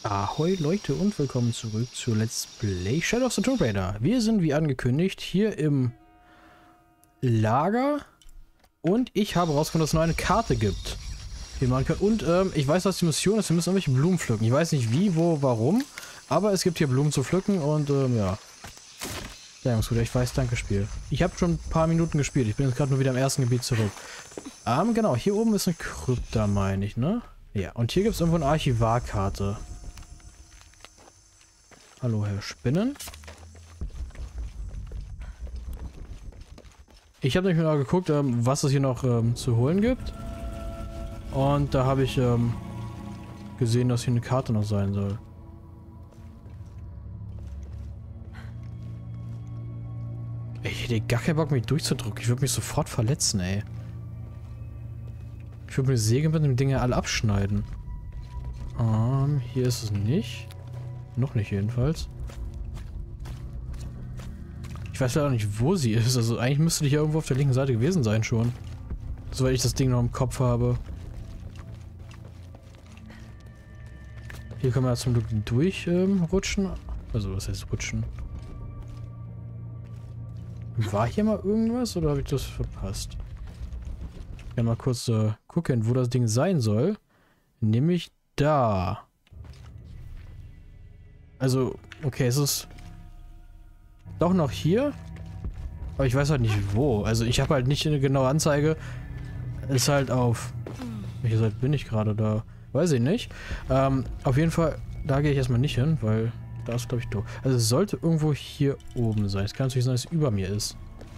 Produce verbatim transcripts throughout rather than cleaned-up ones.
Ahoi Leute und willkommen zurück zu Let's Play Shadow of the Tomb Raider. Wir sind wie angekündigt hier im Lager und ich habe herausgefunden, dass es nur eine Karte gibt. Die man kann. Und ähm, ich weiß, was die Mission ist. Wir müssen irgendwelche Blumen pflücken. Ich weiß nicht wie, wo, warum, aber es gibt hier Blumen zu pflücken und ähm, ja. Ja, gut, ich weiß, danke Spiel. Ich habe schon ein paar Minuten gespielt. Ich bin jetzt gerade nur wieder im ersten Gebiet zurück. Ähm, genau, hier oben ist eine Krypta, meine ich, ne? Ja, und hier gibt es irgendwo eine Archivarkarte. Hallo, Herr Spinnen. Ich habe nämlich mal geguckt, ähm, was es hier noch ähm, zu holen gibt. Und da habe ich ähm, gesehen, dass hier eine Karte noch sein soll. Ey, ich hätte gar keinen Bock, mich durchzudrücken. Ich würde mich sofort verletzen, ey. Ich würde mir die Säge mit dem Ding ja alle abschneiden. Ähm, hier ist es nicht. Noch nicht jedenfalls. Ich weiß leider nicht, wo sie ist. Also eigentlich müsste die ja irgendwo auf der linken Seite gewesen sein schon. Soweit ich das Ding noch im Kopf habe. Hier können wir ja zum Glück durchrutschen. Ähm, also was heißt rutschen? War hier mal irgendwas oder habe ich das verpasst? Ich kann mal kurz äh, gucken, wo das Ding sein soll. Nämlich da. Also, okay, es ist doch noch hier. Aber ich weiß halt nicht wo. Also ich habe halt nicht eine genaue Anzeige. Ist halt auf... Welche Seite bin ich gerade da? Weiß ich nicht. Ähm, auf jeden Fall, da gehe ich erstmal nicht hin, weil da ist, glaube ich, doof. Also es sollte irgendwo hier oben sein. Es kann natürlich sein, dass es über mir ist.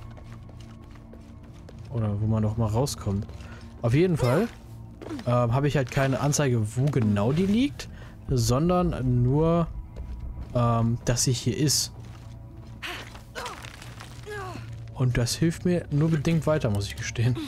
Oder wo man noch mal rauskommt. Auf jeden Fall ähm, habe ich halt keine Anzeige, wo genau die liegt, sondern nur... Ähm, dass sie hier ist. Und das hilft mir nur bedingt weiter, muss ich gestehen.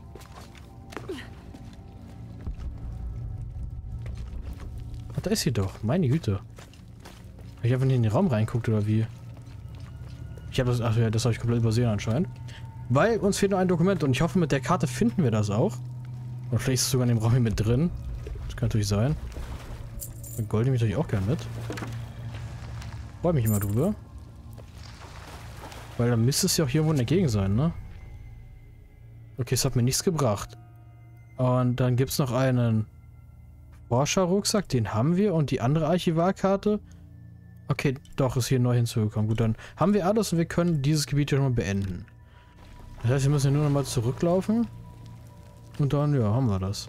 Ach, da ist sie doch. Meine Güte. Hab ich einfach nicht in den Raum reinguckt, oder wie? Ich habe das... Ach ja, das habe ich komplett übersehen anscheinend. Weil uns fehlt noch ein Dokument und ich hoffe, mit der Karte finden wir das auch. Oder vielleicht ist es sogar in dem Raum hier mit drin. Das kann natürlich sein. Gold nehme ich natürlich auch gerne mit. Freue mich immer drüber. Weil dann müsste es ja auch hier irgendwo in der Gegend sein, ne? Okay, es hat mir nichts gebracht. Und dann gibt es noch einen Forscher-Rucksack, den haben wir. Und die andere Archivarkarte. Okay, doch, ist hier neu hinzugekommen. Gut, dann haben wir alles und wir können dieses Gebiet hier schon mal beenden. Das heißt, wir müssen hier nur noch mal zurücklaufen. Und dann, ja, haben wir das.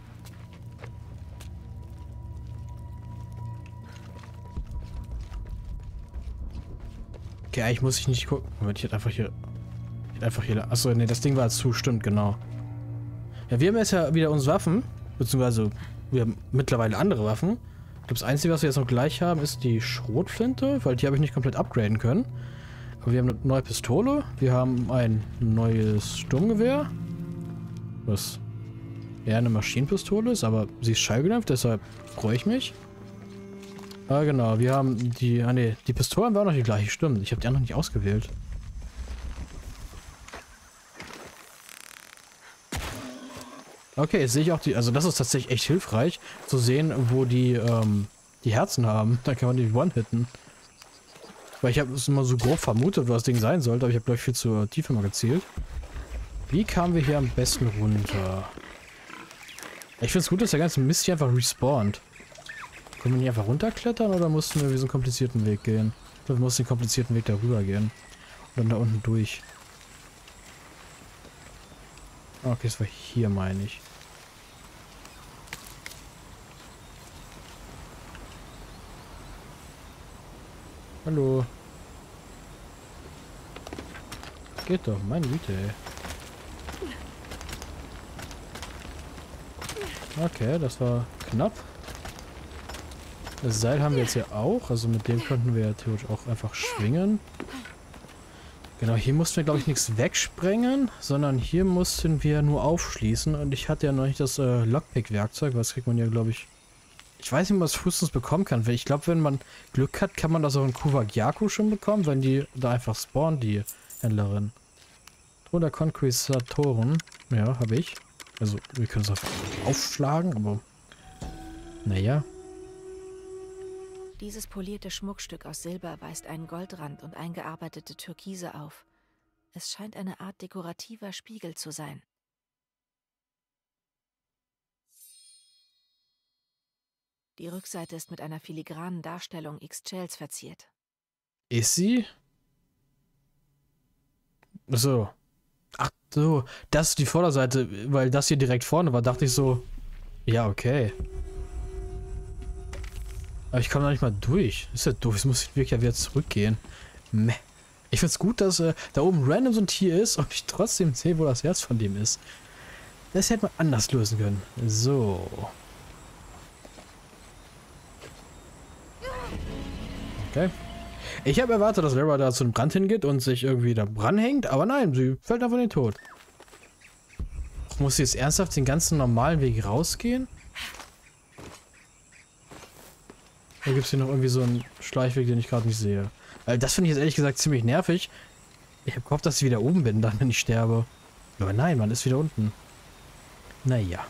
Okay, eigentlich muss ich nicht gucken. Moment, ich hätte einfach hier... Ich hätte einfach hier... Achso, nee, das Ding war zu, stimmt, genau. Ja, wir haben jetzt ja wieder unsere Waffen. Beziehungsweise, wir haben mittlerweile andere Waffen. Ich glaube, das Einzige, was wir jetzt noch gleich haben, ist die Schrotflinte. Weil die habe ich nicht komplett upgraden können. Aber wir haben eine neue Pistole. Wir haben ein neues Sturmgewehr. Was eher eine Maschinenpistole ist, aber sie ist schallgedämpft, deshalb freue ich mich. Ah, genau, wir haben die... Ah, ne, die Pistolen waren noch die gleiche, stimmt. Ich habe die anderen nicht ausgewählt. Okay, jetzt sehe ich auch die... Also das ist tatsächlich echt hilfreich, zu sehen, wo die, ähm, die Herzen haben. Da kann man die One-hitten. Weil ich habe es immer so grob vermutet, wo das Ding sein sollte, aber ich habe, glaube ich, viel zu tief immer gezielt. Wie kamen wir hier am besten runter? Ich finde es gut, dass der ganze Mist hier einfach respawnt. Können wir nicht einfach runterklettern oder mussten wir diesen komplizierten Weg gehen? Ich glaube, wir mussten den komplizierten Weg darüber gehen. Und dann da unten durch. Okay, das war hier, meine ich. Hallo. Geht doch, meine Güte, ey. Okay, das war knapp. Das Seil haben wir jetzt ja auch, also mit dem könnten wir ja theoretisch auch einfach schwingen. Genau, hier mussten wir, glaube ich, nichts wegsprengen, sondern hier mussten wir nur aufschließen. Und ich hatte ja noch nicht das äh, Lockpick-Werkzeug, was kriegt man ja, glaube ich... Ich weiß nicht, ob man es frühestens bekommen kann. Ich glaube, wenn man Glück hat, kann man das auch in Kuwagyaku schon bekommen, wenn die da einfach spawnen, die Händlerin. Oder Konquistatoren. Ja, habe ich. Also, wir können es einfach aufschlagen, aber... Naja. Dieses polierte Schmuckstück aus Silber weist einen Goldrand und eingearbeitete Türkise auf. Es scheint eine Art dekorativer Spiegel zu sein. Die Rückseite ist mit einer filigranen Darstellung X-Shells verziert. Ist sie? So. Ach so, das ist die Vorderseite, weil das hier direkt vorne war, dachte ich so, ja, okay. Aber ich komme da nicht mal durch. Das ist ja doof, jetzt muss ich wirklich wieder zurückgehen. Meh. Ich find's gut, dass äh, da oben random so ein Tier ist und ich trotzdem sehe, wo das Herz von dem ist. Das hätte man anders lösen können. So. Okay. Ich habe erwartet, dass Lara da zu einem Brand hingeht und sich irgendwie da dranhängt, aber nein, sie fällt einfach in den Tod. Muss sie jetzt ernsthaft den ganzen normalen Weg rausgehen? Oder gibt es hier noch irgendwie so einen Schleichweg, den ich gerade nicht sehe? Weil das finde ich jetzt ehrlich gesagt ziemlich nervig. Ich habe gehofft, dass ich wieder oben bin, dann wenn ich sterbe. Aber nein, man ist wieder unten. Naja.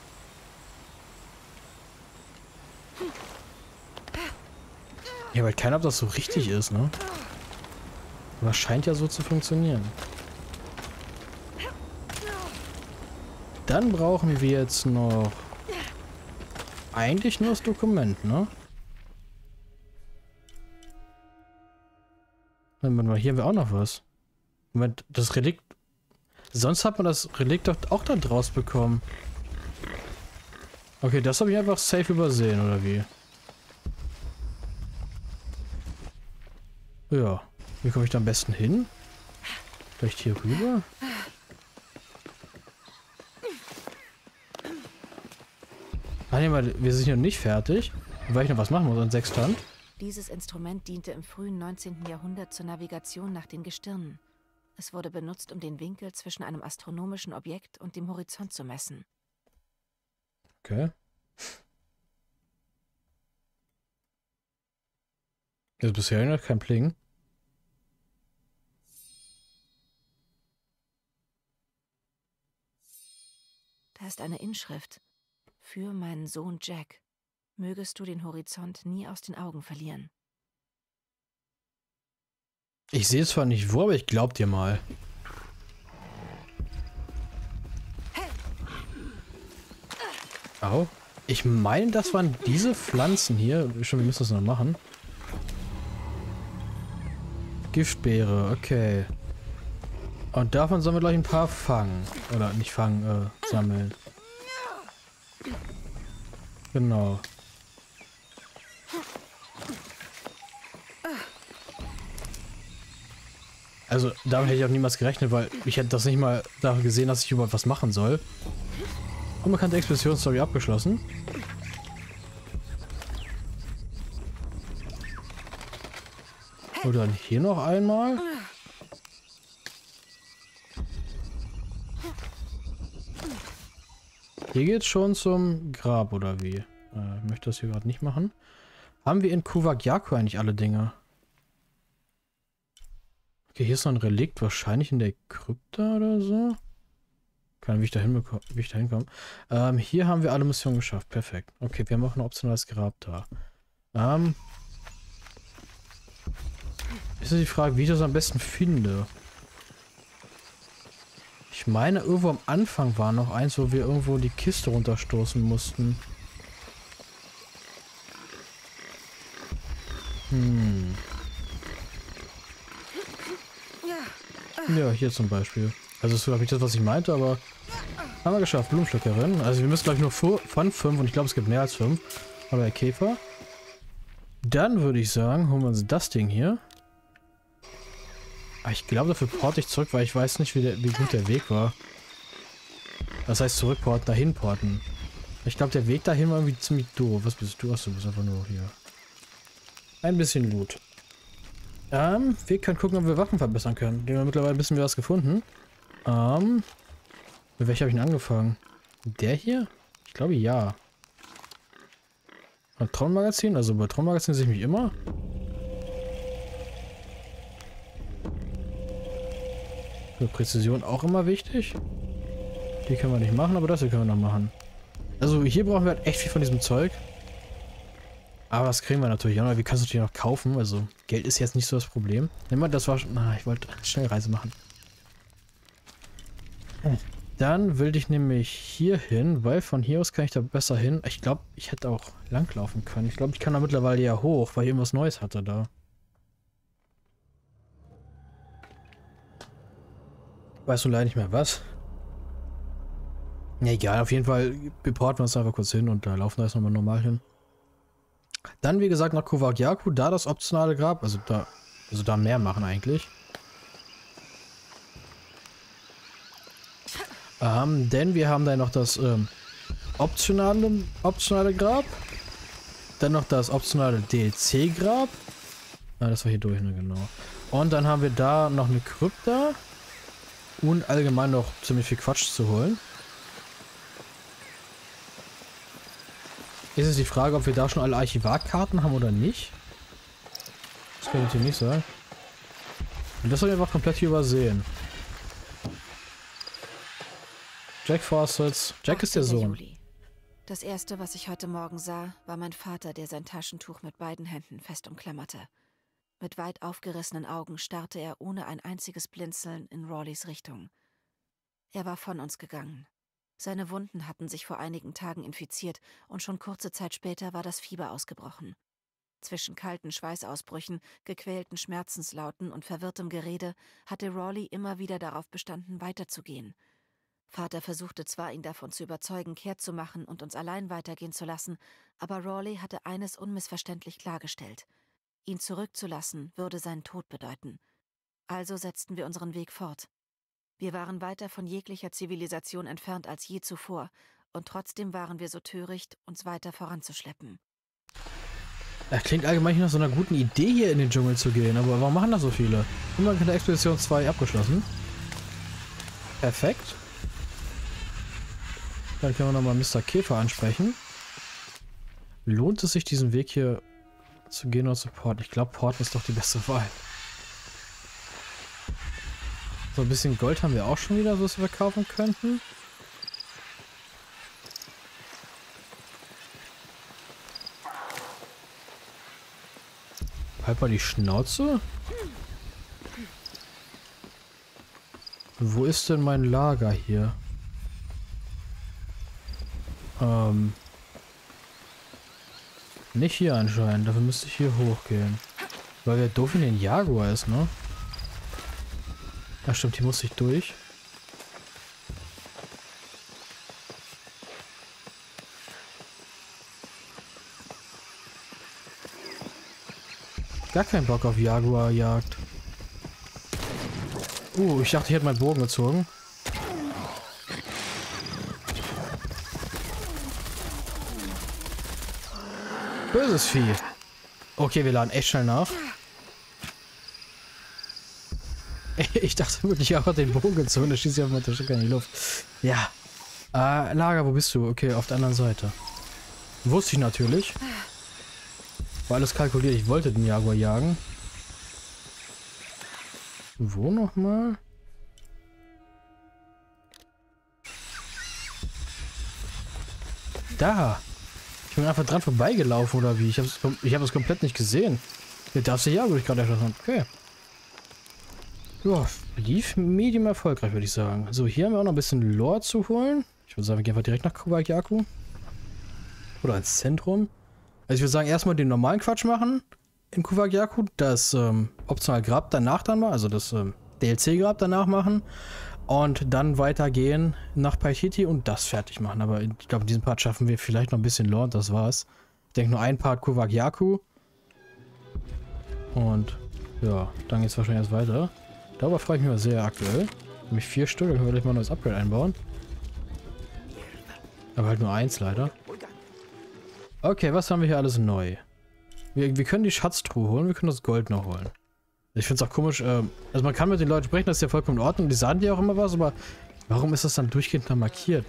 Ja, weil keiner, ob das so richtig ist, ne? Aber es scheint ja so zu funktionieren. Dann brauchen wir jetzt noch eigentlich nur das Dokument, ne? Moment mal, hier haben wir auch noch was. Moment, das Relikt... Sonst hat man das Relikt doch auch da draus bekommen. Okay, das habe ich einfach safe übersehen, oder wie? Ja. Wie komme ich da am besten hin? Vielleicht hier rüber? Ah, nee, mal, wir sind hier noch nicht fertig. Weil ich noch was machen muss, ein Sextant. Dieses Instrument diente im frühen neunzehnten Jahrhundert zur Navigation nach den Gestirnen. Es wurde benutzt, um den Winkel zwischen einem astronomischen Objekt und dem Horizont zu messen. Okay. Jetzt bisher noch kein Pling. Da ist eine Inschrift. Für meinen Sohn Jack. Mögest du den Horizont nie aus den Augen verlieren. Ich sehe zwar nicht wo, aber ich glaub dir mal. Au. Ich meine, das waren diese Pflanzen hier. Schon, wir müssen das noch machen. Giftbeere, okay. Und davon sollen wir gleich ein paar fangen. Oder nicht fangen, äh, sammeln. Genau. Also, damit hätte ich auch niemals gerechnet, weil ich hätte das nicht mal da gesehen, dass ich überhaupt was machen soll. Unbekannte Expeditionsstory abgeschlossen. Und dann hier noch einmal. Hier geht's schon zum Grab, oder wie? Äh, ich möchte das hier gerade nicht machen. Haben wir in Kuvaq Yaku eigentlich alle Dinge? Okay, hier ist noch ein Relikt, wahrscheinlich in der Krypta oder so. Keine, wie ich da hinbekomme, wie ich da hinkomme. Ähm, hier haben wir alle Missionen geschafft. Perfekt. Okay, wir haben auch ein optionales Grab da. Ähm. Ist die Frage, wie ich das am besten finde. Ich meine, irgendwo am Anfang war noch eins, wo wir irgendwo die Kiste runterstoßen mussten. Hm. Ja, hier zum Beispiel. Also das ist, glaube ich, das, was ich meinte, aber haben wir geschafft. Blumenpflückerin. Also wir müssen, glaube ich, nur von fünf und ich glaube, es gibt mehr als fünf. Aber der Käfer. Dann würde ich sagen, holen wir uns das Ding hier. Aber ich glaube, dafür porte ich zurück, weil ich weiß nicht, wie, der, wie gut der Weg war. Das heißt zurückporten, dahin porten. Ich glaube, der Weg dahin war irgendwie ziemlich doof. Was bist du? Achso, du bist einfach nur hier. Ein bisschen Loot. Ähm, wir können gucken, ob wir Waffen verbessern können. Wir haben mittlerweile ein bisschen was gefunden. Ähm, mit welcher habe ich denn angefangen? Der hier? Ich glaube, ja. Patronenmagazin? Also bei Patronenmagazin sehe ich mich immer. Für Präzision auch immer wichtig. Die können wir nicht machen, aber das hier können wir noch machen. Also hier brauchen wir halt echt viel von diesem Zeug. Aber das kriegen wir natürlich auch noch. Wir können es natürlich noch kaufen. Also Geld ist jetzt nicht so das Problem. Nimm mal, das war schon... Na, ich wollte Schnellreise machen. Dann will ich nämlich hier hin, weil von hier aus kann ich da besser hin. Ich glaube, ich hätte auch langlaufen können. Ich glaube, ich kann da mittlerweile ja hoch, weil ich irgendwas Neues hatte da. Weißt du leider nicht mehr was? Ja, egal, auf jeden Fall beporten wir uns einfach kurz hin und da laufen wir jetzt nochmal normal hin. Dann, wie gesagt, nach Kovagiaku, da das optionale Grab, also da, also da mehr machen eigentlich. Ähm, denn wir haben dann noch das ähm, optionale, optionale Grab. Dann noch das optionale D L C-Grab. Ah, das war hier durch, ne, genau. Und dann haben wir da noch eine Krypta. Und allgemein noch ziemlich viel Quatsch zu holen. Ist es die Frage, ob wir da schon alle Archivarkarten haben oder nicht? Das kann ich natürlich nicht sagen. Und das habe ich einfach komplett hier übersehen. Jack Fawcett's. Jack ist der Sohn. Juli. Das erste, was ich heute Morgen sah, war mein Vater, der sein Taschentuch mit beiden Händen fest umklammerte. Mit weit aufgerissenen Augen starrte er ohne ein einziges Blinzeln in Rawleys Richtung. Er war von uns gegangen. Seine Wunden hatten sich vor einigen Tagen infiziert und schon kurze Zeit später war das Fieber ausgebrochen. Zwischen kalten Schweißausbrüchen, gequälten Schmerzenslauten und verwirrtem Gerede hatte Rawley immer wieder darauf bestanden, weiterzugehen. Vater versuchte zwar, ihn davon zu überzeugen, kehrt zu machen und uns allein weitergehen zu lassen, aber Rawley hatte eines unmissverständlich klargestellt. Ihn zurückzulassen, würde seinen Tod bedeuten. Also setzten wir unseren Weg fort. Wir waren weiter von jeglicher Zivilisation entfernt als je zuvor, und trotzdem waren wir so töricht, uns weiter voranzuschleppen. Das klingt allgemein nach so einer guten Idee, hier in den Dschungel zu gehen, aber warum machen das so viele? Immerhin hat der Expedition zwei abgeschlossen. Perfekt. Dann können wir nochmal Mister Käfer ansprechen. Lohnt es sich, diesen Weg hier zu gehen oder zu porten? Ich glaube, porten ist doch die beste Wahl. So ein bisschen Gold haben wir auch schon wieder, was wir kaufen könnten. Halt mal die Schnauze. Wo ist denn mein Lager hier? Ähm. Nicht hier anscheinend, dafür müsste ich hier hochgehen. Weil wer doof in den Jaguar ist, ne? Ja, stimmt, hier muss ich durch. Gar keinen Bock auf Jaguar-Jagd. Uh, ich dachte, ich hätte meinen Bogen gezogen. Böses Vieh. Okay, wir laden echt schnell nach. Ich dachte wirklich, ich habe den Bogen gezogen, da schießt ja einfach mal in die Luft. Ja. Äh, Lager, wo bist du? Okay, auf der anderen Seite. Wusste ich natürlich. War alles kalkuliert, ich wollte den Jaguar jagen. Wo nochmal? Da. Ich bin einfach dran vorbeigelaufen, oder wie? Ich habe es ich hab es komplett nicht gesehen. Der darf sich ja, wo ich gerade erschossen habe. Okay. Ja, lief medium erfolgreich, würde ich sagen. So, hier haben wir auch noch ein bisschen Lore zu holen. Ich würde sagen, wir gehen einfach direkt nach Kovagiaku. Oder ins Zentrum. Also ich würde sagen, erstmal den normalen Quatsch machen in Kovagiaku. Das ähm, optional Grab danach dann mal, also das ähm, D L C-Grab danach machen. Und dann weitergehen nach Paititi und das fertig machen. Aber ich glaube, in diesem Part schaffen wir vielleicht noch ein bisschen Lore und das war's. Ich denke nur ein Part Kovagiaku. Und ja, dann geht's wahrscheinlich erst weiter. Darüber freue ich mich mal sehr aktuell. Nämlich vier Stück, dann können wir gleich mal ein neues Upgrade einbauen. Aber halt nur eins leider. Okay, was haben wir hier alles neu? Wir, wir können die Schatztruhe holen, wir können das Gold noch holen. Ich finde es auch komisch, äh, also man kann mit den Leuten sprechen, das ist ja vollkommen in Ordnung, die sagen dir auch immer was, aber warum ist das dann durchgehend da markiert?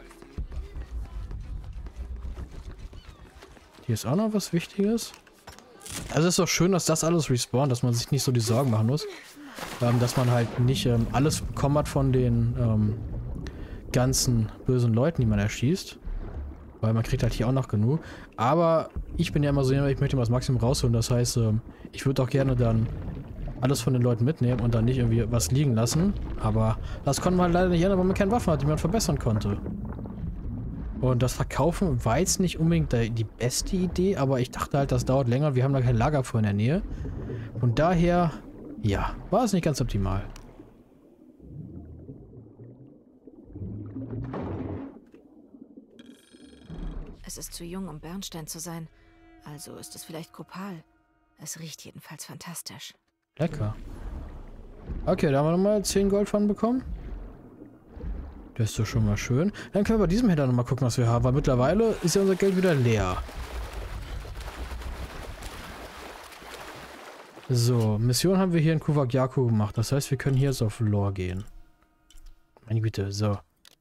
Hier ist auch noch was Wichtiges. Also es ist doch schön, dass das alles respawnt, dass man sich nicht so die Sorgen machen muss. Ähm, dass man halt nicht ähm, alles bekommen hat von den ähm, ganzen bösen Leuten, die man erschießt. Weil man kriegt halt hier auch noch genug. Aber ich bin ja immer so, ich möchte mal das Maximum rausholen. Das heißt, ich würde auch gerne dann alles von den Leuten mitnehmen und dann nicht irgendwie was liegen lassen. Aber das konnte man leider nicht ändern, weil man keine Waffen hat, die man verbessern konnte. Und das Verkaufen war jetzt nicht unbedingt die beste Idee, aber ich dachte halt, das dauert länger. Wir haben da kein Lagerfeuer in der Nähe. Von daher, ja, war es nicht ganz optimal. Es ist zu jung, um Bernstein zu sein. Also ist es vielleicht Kopal. Es riecht jedenfalls fantastisch. Lecker. Okay, da haben wir nochmal zehn Gold von bekommen. Das ist doch schon mal schön. Dann können wir bei diesem Händler nochmal gucken, was wir haben. Weil mittlerweile ist ja unser Geld wieder leer. So, Mission haben wir hier in Kuwagyaku gemacht. Das heißt, wir können hier jetzt auf Lore gehen. Meine Güte, so.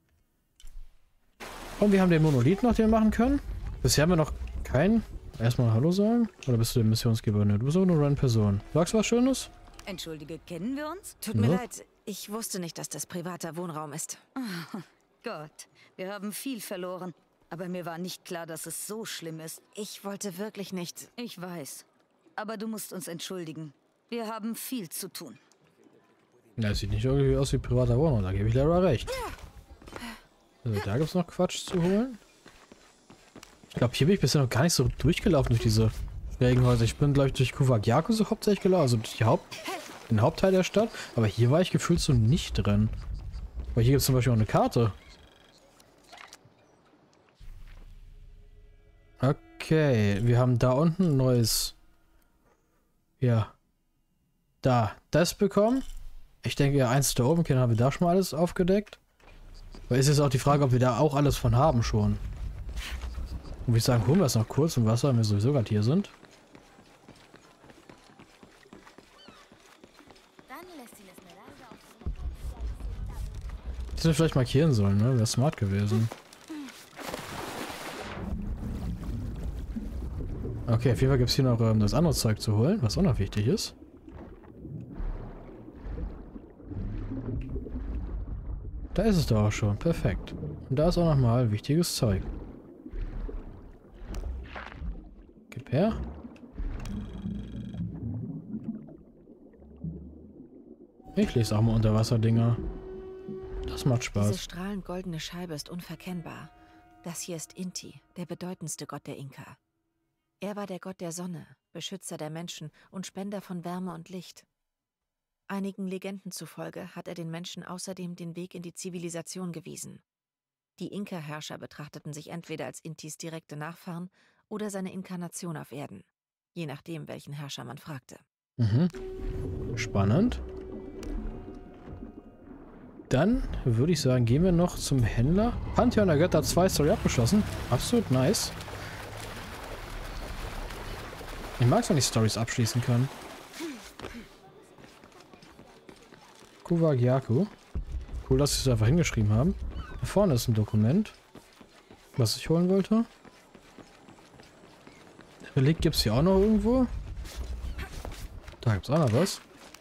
Und wir haben den Monolith noch, den wir machen können. Bisher haben wir noch keinen. Erstmal Hallo sagen. Oder bist du der Missionsgeber? Ne, du bist auch nur eine Person. Sagst du was Schönes? Entschuldige, kennen wir uns? Tut mir ja. leid, ich wusste nicht, dass das privater Wohnraum ist. Oh Gott, wir haben viel verloren. Aber mir war nicht klar, dass es so schlimm ist. Ich wollte wirklich nicht. Ich weiß. Aber du musst uns entschuldigen. Wir haben viel zu tun. Ja, es sieht nicht irgendwie aus wie privater Wohnraum. Da gebe ich leider recht. Also, da gibt es noch Quatsch zu holen. Ich glaube, hier bin ich bisher noch gar nicht so durchgelaufen durch diese Regenhäuser. Ich bin, glaube ich, durch Kuwagyaku so hauptsächlich gelaufen. Also durch die Haupt, den Hauptteil der Stadt. Aber hier war ich gefühlt so nicht drin. Weil hier gibt es zum Beispiel auch eine Karte. Okay, wir haben da unten ein neues... Ja. Da, das bekommen. Ich denke, ja, eins da oben, haben wir da schon mal alles aufgedeckt. Aber ist jetzt auch die Frage, ob wir da auch alles von haben schon. Und ich sagen, holen wir es noch kurz im Wasser, wenn wir sowieso gerade hier sind. Das wir vielleicht markieren sollen, ne? Wäre smart gewesen. Okay, auf jeden Fall gibt es hier noch ähm, das andere Zeug zu holen, was auch noch wichtig ist. Da ist es doch auch schon. Perfekt. Und da ist auch nochmal wichtiges Zeug. Gib her. Ich lese auch mal Unterwasserdinger. Das macht Spaß. Diese strahlend goldene Scheibe ist unverkennbar. Das hier ist Inti, der bedeutendste Gott der Inka. Er war der Gott der Sonne, Beschützer der Menschen und Spender von Wärme und Licht. Einigen Legenden zufolge hat er den Menschen außerdem den Weg in die Zivilisation gewiesen. Die Inka-Herrscher betrachteten sich entweder als Intis direkte Nachfahren oder seine Inkarnation auf Erden, je nachdem, welchen Herrscher man fragte. Mhm. Spannend. Dann würde ich sagen, gehen wir noch zum Händler. Pantheon der Götter zwei Story abgeschlossen. Absolut nice. Ich mag es, wenn ich Stories abschließen kann. Kuwagyaku. Cool, dass sie es einfach hingeschrieben haben. Da vorne ist ein Dokument, was ich holen wollte. Relikt gibt es hier auch noch irgendwo. Da gibt es auch noch was.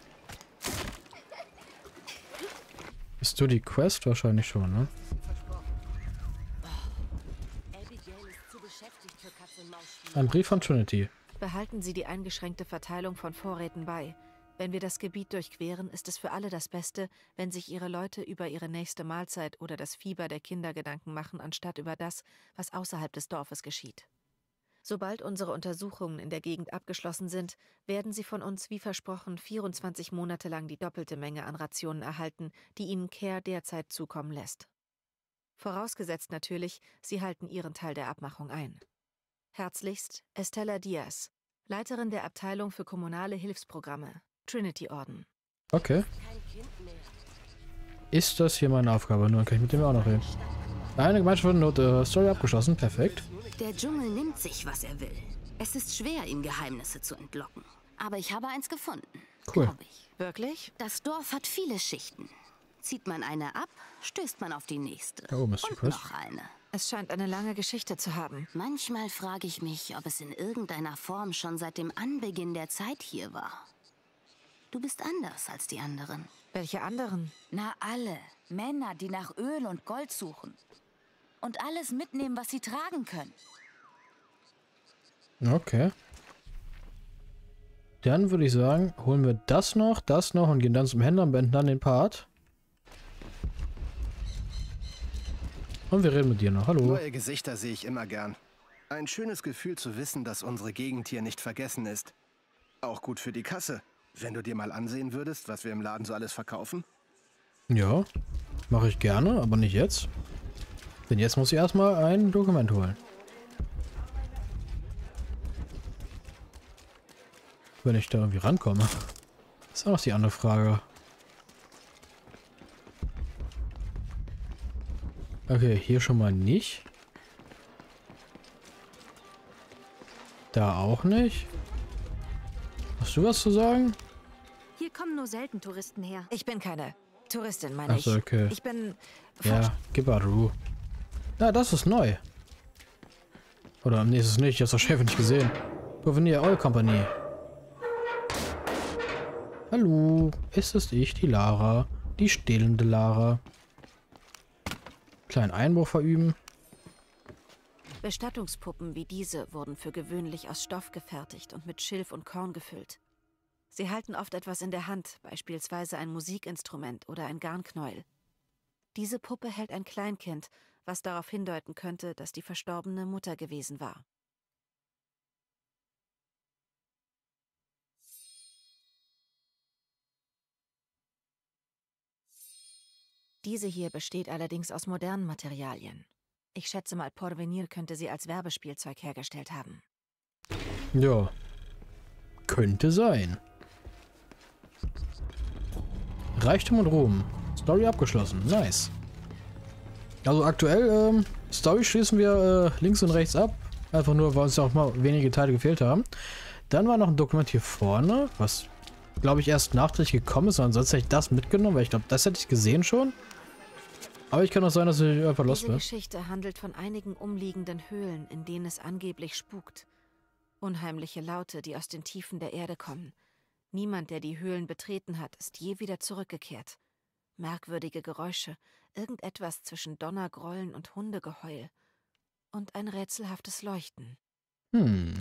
Bist du die Quest? Wahrscheinlich schon, ne? Ein Brief von Trinity. Behalten Sie die eingeschränkte Verteilung von Vorräten bei. Wenn wir das Gebiet durchqueren, ist es für alle das Beste, wenn sich Ihre Leute über ihre nächste Mahlzeit oder das Fieber der Kinder Gedanken machen, anstatt über das, was außerhalb des Dorfes geschieht. Sobald unsere Untersuchungen in der Gegend abgeschlossen sind, werden Sie von uns wie versprochen vierundzwanzig Monate lang die doppelte Menge an Rationen erhalten, die Ihnen Care derzeit zukommen lässt. Vorausgesetzt natürlich, Sie halten Ihren Teil der Abmachung ein. Herzlichst, Estella Diaz, Leiterin der Abteilung für kommunale Hilfsprogramme, Trinity-Orden. Okay. Ist das hier meine Aufgabe? Nur dann kann ich mit dem auch noch reden. Eine Gemeinschaft von äh, Story abgeschlossen. Perfekt. Der Dschungel nimmt sich, was er will. Es ist schwer, ihm Geheimnisse zu entlocken. Aber ich habe eins gefunden. Cool. Glaube ich. Wirklich? Das Dorf hat viele Schichten. Zieht man eine ab, stößt man auf die nächste. Da oben ist die Und Quest. noch eine. Es scheint eine lange Geschichte zu haben. Manchmal frage ich mich, ob es in irgendeiner Form schon seit dem Anbeginn der Zeit hier war. Du bist anders als die anderen. Welche anderen? Na alle. Männer, die nach Öl und Gold suchen. und alles mitnehmen, was sie tragen können. Okay. Dann würde ich sagen, holen wir das noch, das noch und gehen dann zum Händler und beenden dann den Part. Und wir reden mit dir noch. Hallo. Neue Gesichter sehe ich immer gern. Ein schönes Gefühl zu wissen, dass unsere Gegend hier nicht vergessen ist. Auch gut für die Kasse. Wenn du dir mal ansehen würdest, was wir im Laden so alles verkaufen. Ja, mache ich gerne, aber nicht jetzt. Denn jetzt muss ich erstmal ein Dokument holen. Wenn ich da irgendwie rankomme. Ist auch noch die andere Frage. Okay, hier schon mal nicht. Da auch nicht. Hast du was zu sagen? Hier kommen nur selten Touristen her. Ich bin keine Touristin, meine ich. Achso, okay. Ich bin... Ja, gib mal Ruhe. Na, das ist neu. Oder nee, ist es nicht. Ich hab's doch Chef nicht gesehen. Gouverneur Oil Company. Hallo, ist es ich, die Lara. Die stehlende Lara. Kleinen Einbruch verüben. Bestattungspuppen wie diese wurden für gewöhnlich aus Stoff gefertigt und mit Schilf und Korn gefüllt. Sie halten oft etwas in der Hand, beispielsweise ein Musikinstrument oder ein Garnknäuel. Diese Puppe hält ein Kleinkind, was darauf hindeuten könnte, dass die verstorbene Mutter gewesen war. Diese hier besteht allerdings aus modernen Materialien. Ich schätze mal, Porvenir könnte sie als Werbespielzeug hergestellt haben. Ja. Könnte sein. Reichtum und Ruhm. Story abgeschlossen. Nice. Also aktuell, ähm, Story schließen wir äh, links und rechts ab. Einfach nur, weil uns auch mal wenige Teile gefehlt haben. Dann war noch ein Dokument hier vorne, was, glaube ich, erst nachträglich gekommen ist. Ansonsten hätte ich das mitgenommen, weil ich glaube, das hätte ich gesehen schon. Aber ich kann auch sein, dass ich einfach lost bin. Diese Geschichte handelt von einigen umliegenden Höhlen, in denen es angeblich spukt. Unheimliche Laute, die aus den Tiefen der Erde kommen. Niemand, der die Höhlen betreten hat, ist je wieder zurückgekehrt. Merkwürdige Geräusche, irgendetwas zwischen Donnergrollen und Hundegeheul. Und ein rätselhaftes Leuchten. Hm.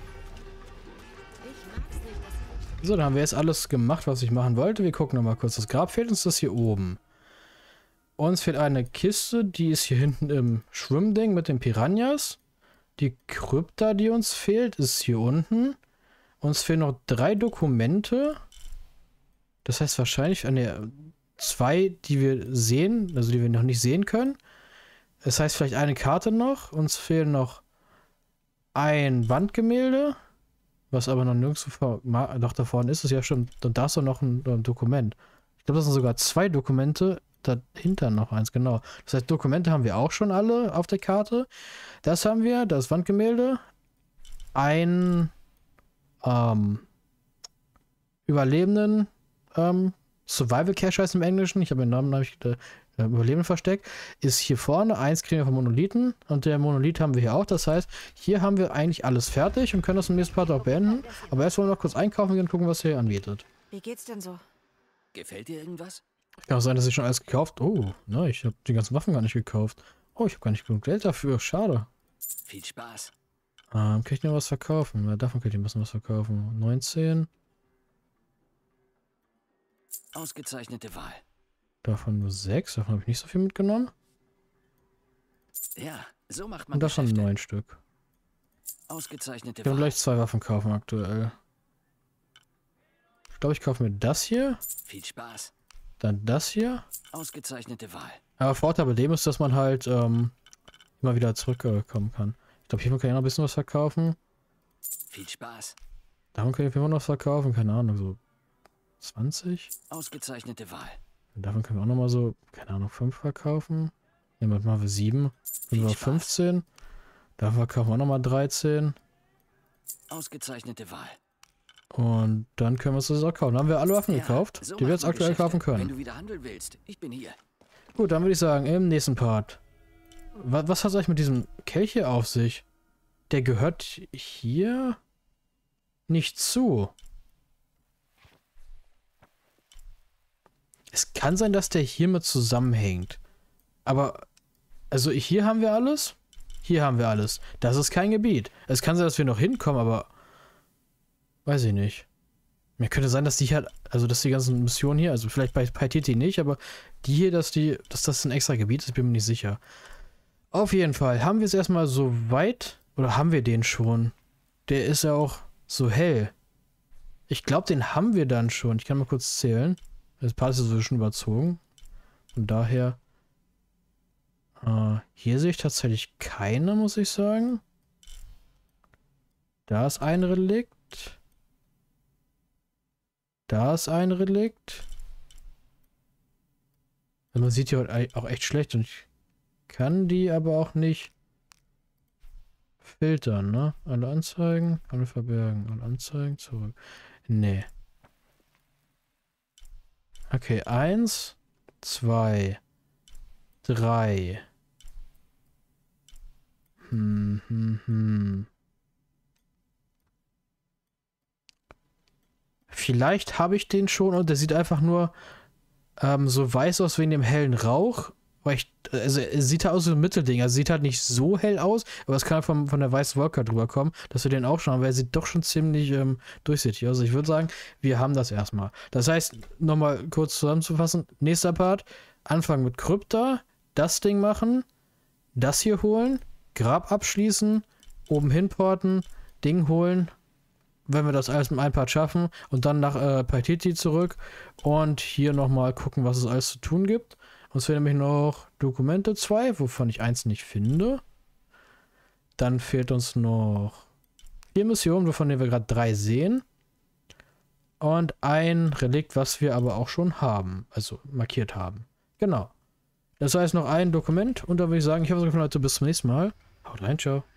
So, dann haben wir jetzt alles gemacht, was ich machen wollte. Wir gucken nochmal kurz. Das Grab fehlt uns das hier oben. Uns fehlt eine Kiste, die ist hier hinten im Schwimmding mit den Piranhas. Die Krypta, die uns fehlt, ist hier unten. Uns fehlen noch drei Dokumente. Das heißt wahrscheinlich eine, zwei, die wir sehen, also die wir noch nicht sehen können. Das heißt vielleicht eine Karte noch. Uns fehlen noch ein Wandgemälde, was aber noch nirgendwo vor, doch da vorne ist es ja schon. Und da ist doch noch ein, ein Dokument. Ich glaube, das sind sogar zwei Dokumente. Dahinter noch eins, genau. Das heißt, Dokumente haben wir auch schon alle auf der Karte. Das haben wir, das Wandgemälde. Ein ähm, Überlebenden ähm, Survival Cache heißt im Englischen. Ich habe den Namen habe ich äh, Überleben versteckt. Ist hier vorne. Eins kriegen wir vom Monolithen. Und der Monolith haben wir hier auch. Das heißt, hier haben wir eigentlich alles fertig und können das im nächsten Part auch beenden. Aber erst wollen wir noch kurz einkaufen und gucken, was hier anbietet. Wie geht's denn so? Gefällt dir irgendwas? Kann auch sein, dass ich schon alles gekauft. Oh, nein, ich habe die ganzen Waffen gar nicht gekauft. Oh, ich habe gar nicht genug Geld dafür. Schade. Viel Spaß. Ähm, kann ich noch was verkaufen? Ja, davon kann ich ein bisschen was verkaufen. neunzehn. Ausgezeichnete Wahl. Davon nur sechs. Davon habe ich nicht so viel mitgenommen. Ja, so macht man Und davon Geschäfte. neun Stück. Ausgezeichnete Ich kann Wahl. gleich zwei Waffen kaufen aktuell. Ich glaube, ich kaufe mir das hier. Viel Spaß. Dann das hier. Ausgezeichnete Wahl. Aber Vorteil bei dem ist, dass man halt ähm, immer wieder zurückkommen kann. Ich glaube, hier kann ich noch ein bisschen was verkaufen. Viel Spaß. Davon kann ich immer noch was verkaufen. Keine Ahnung, so zwanzig. Ausgezeichnete Wahl. Und davon können wir auch noch mal so, keine Ahnung, fünf verkaufen. Ja, dann machen wir sieben. Dann Viel wir Spaß. fünfzehn. Davon verkaufen wir auch noch mal dreizehn. Ausgezeichnete Wahl. Und dann können wir uns das auch kaufen. Dann haben wir alle Waffen Ja, gekauft, so die wir macht jetzt man aktuell Geschäfte. kaufen Wenn können. du wieder handeln willst, ich bin hier. Gut, dann würde ich sagen, im nächsten Part. Was, was hat es eigentlich mit diesem Kelch hier auf sich? Der gehört hier nicht zu. Es kann sein, dass der hiermit zusammenhängt. Aber Also hier haben wir alles. Hier haben wir alles. Das ist kein Gebiet. Es kann sein, dass wir noch hinkommen, aber... Weiß ich nicht. Mir könnte sein, dass die halt... Also, dass die ganzen Missionen hier... Also, vielleicht bei Paititi nicht, aber die hier, dass die... Dass das ein extra Gebiet ist, ich bin mir nicht sicher. Auf jeden Fall. Haben wir es erstmal so weit... Oder haben wir den schon? Der ist ja auch so hell. Ich glaube, den haben wir dann schon. Ich kann mal kurz zählen. Das Part ist so schon überzogen. Von daher... Uh, hier sehe ich tatsächlich keine, muss ich sagen. Da ist ein Relikt. Da ist ein Relikt. Also man sieht hier auch echt schlecht und ich kann die aber auch nicht filtern, ne? Alle Anzeigen, alle verbergen und Anzeigen zurück. Nee. Okay, eins, zwei, drei. Hm, hm, hm. Vielleicht habe ich den schon und der sieht einfach nur ähm, so weiß aus wegen dem hellen Rauch. Weil ich, also er sieht halt aus wie ein Mittelding. Er sieht halt nicht so hell aus, aber es kann halt von, von der weißen Wolke drüber kommen, dass wir den auch schauen, weil er sieht doch schon ziemlich ähm, durchsichtig aus. Also ich würde sagen, wir haben das erstmal. Das heißt, nochmal kurz zusammenzufassen, nächster Part, anfangen mit Krypta, das Ding machen, das hier holen, Grab abschließen, oben hinporten, Ding holen, wenn wir das alles mit einem Part schaffen und dann nach äh, Paititi zurück und hier nochmal gucken, was es alles zu tun gibt. Uns fehlen nämlich noch Dokumente zwei, wovon ich eins nicht finde. Dann fehlt uns noch vier Missionen, wovon wir gerade drei sehen. Und ein Relikt, was wir aber auch schon haben, also markiert haben. Genau. Das heißt noch ein Dokument und dann würde ich sagen, ich hoffe, es gefallen hat. Bis zum nächsten Mal. Haut rein, ciao.